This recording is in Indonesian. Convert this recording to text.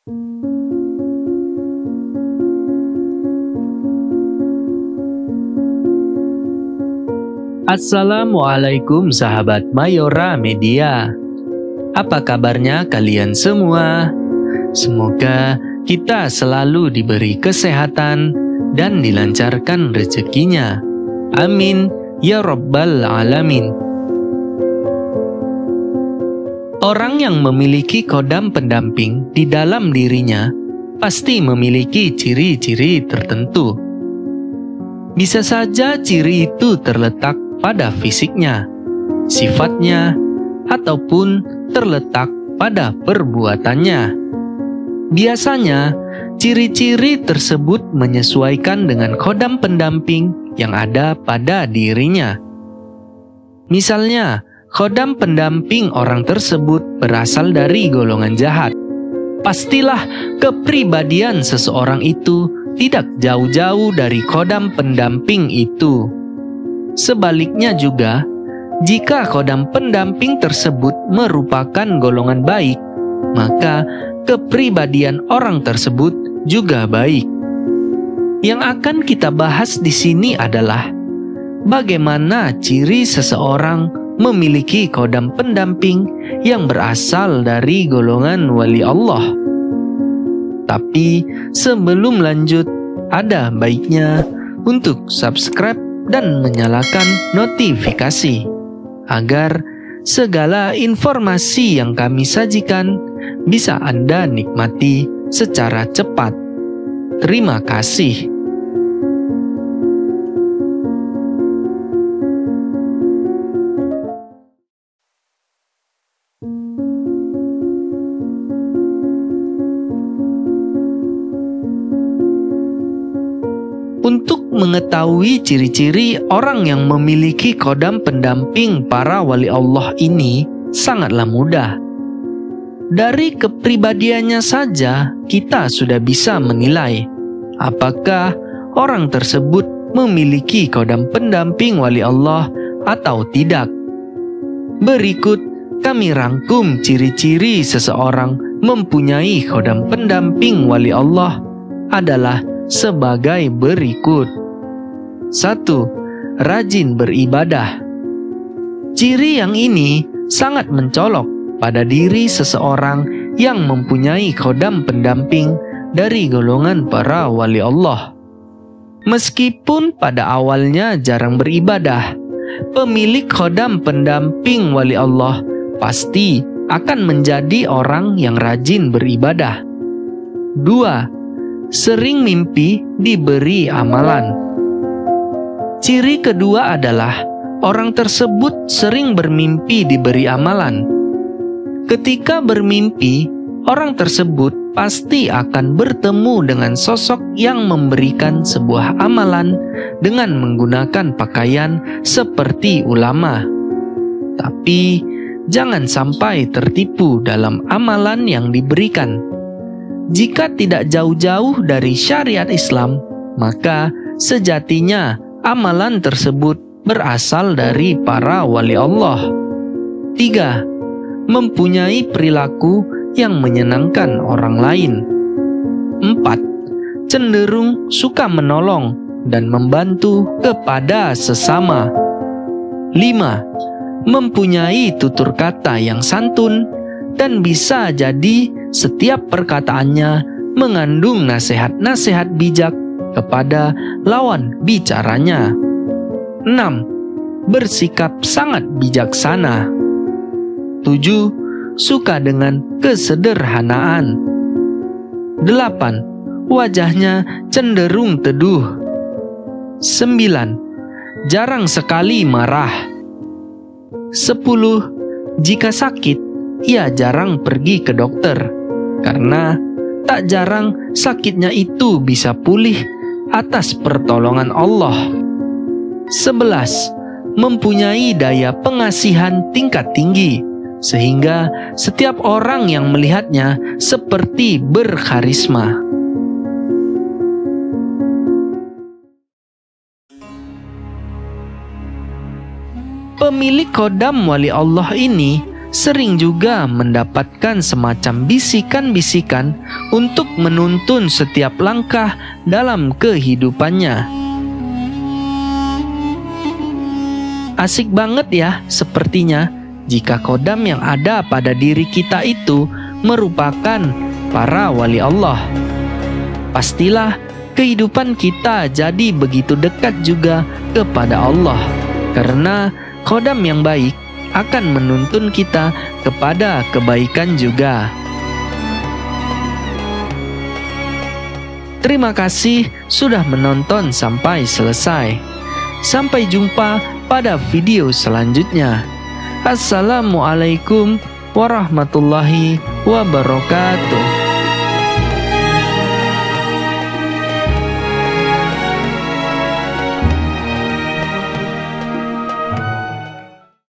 Assalamualaikum sahabat Mayora Media. Apa kabarnya kalian semua? Semoga kita selalu diberi kesehatan dan dilancarkan rezekinya. Amin ya rabbal alamin. Orang yang memiliki kodam pendamping di dalam dirinya pasti memiliki ciri-ciri tertentu. Bisa saja ciri itu terletak pada fisiknya, sifatnya, ataupun terletak pada perbuatannya. Biasanya, ciri-ciri tersebut menyesuaikan dengan kodam pendamping yang ada pada dirinya. Misalnya, kodam pendamping orang tersebut berasal dari golongan jahat. Pastilah kepribadian seseorang itu tidak jauh-jauh dari kodam pendamping itu. Sebaliknya juga, jika kodam pendamping tersebut merupakan golongan baik, maka kepribadian orang tersebut juga baik. Yang akan kita bahas di sini adalah bagaimana ciri seseorang memiliki kodam pendamping yang berasal dari golongan wali Allah. Tapi sebelum lanjut, ada baiknya untuk subscribe dan menyalakan notifikasi agar segala informasi yang kami sajikan bisa Anda nikmati secara cepat. Terima kasih. Untuk mengetahui ciri-ciri orang yang memiliki kodam pendamping para wali Allah ini sangatlah mudah. Dari kepribadiannya saja kita sudah bisa menilai apakah orang tersebut memiliki kodam pendamping wali Allah atau tidak. Berikut kami rangkum ciri-ciri seseorang mempunyai kodam pendamping wali Allah adalah sebagai berikut. 1. Rajin beribadah. Ciri yang ini sangat mencolok pada diri seseorang yang mempunyai kodam pendamping dari golongan para wali Allah. Meskipun pada awalnya jarang beribadah, pemilik kodam pendamping wali Allah pasti akan menjadi orang yang rajin beribadah. 2. Sering mimpi diberi amalan. Ciri kedua adalah orang tersebut sering bermimpi diberi amalan. Ketika bermimpi, orang tersebut pasti akan bertemu dengan sosok yang memberikan sebuah amalan dengan menggunakan pakaian seperti ulama. Tapi jangan sampai tertipu dalam amalan yang diberikan. Jika tidak jauh-jauh dari syariat Islam, maka sejatinya amalan tersebut berasal dari para wali Allah. 3. Mempunyai perilaku yang menyenangkan orang lain. 4. Cenderung suka menolong dan membantu kepada sesama. 5. Mempunyai tutur kata yang santun dan bisa jadi setiap perkataannya mengandung nasihat-nasihat bijak kepada lawan bicaranya. 6. Bersikap sangat bijaksana. 7. Suka dengan kesederhanaan. 8. Wajahnya cenderung teduh. 9. Jarang sekali marah. 10. Jika sakit, ia jarang pergi ke dokter. Karena tak jarang sakitnya itu bisa pulih atas pertolongan Allah. 11. Mempunyai daya pengasihan tingkat tinggi, sehingga setiap orang yang melihatnya seperti berkarisma. Pemilik kodam wali Allah ini sering juga mendapatkan semacam bisikan-bisikan untuk menuntun setiap langkah dalam kehidupannya. Asik banget ya sepertinya jika kodam yang ada pada diri kita itu merupakan para wali Allah. Pastilah kehidupan kita jadi begitu dekat juga kepada Allah, karena kodam yang baik akan menuntun kita kepada kebaikan juga. Terima kasih sudah menonton sampai selesai. Sampai jumpa pada video selanjutnya. Assalamualaikum warahmatullahi wabarakatuh.